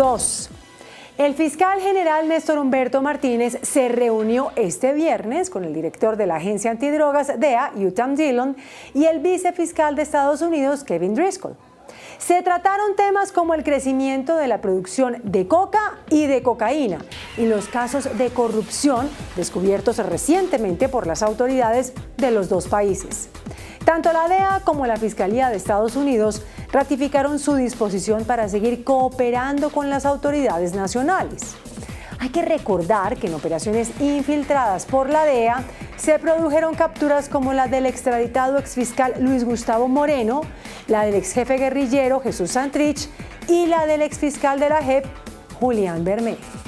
2. El fiscal general Néstor Humberto Martínez se reunió este viernes con el director de la agencia antidrogas DEA, Utam Dillon, y el vicefiscal de Estados Unidos, Kevin Driscoll. Se trataron temas como el crecimiento de la producción de coca y de cocaína y los casos de corrupción descubiertos recientemente por las autoridades de los dos países. Tanto la DEA como la Fiscalía de Estados Unidos ratificaron su disposición para seguir cooperando con las autoridades nacionales. Hay que recordar que en operaciones infiltradas por la DEA se produjeron capturas como la del extraditado exfiscal Luis Gustavo Moreno, la del exjefe guerrillero Jesús Santrich y la del exfiscal de la JEP, Julián Bermé.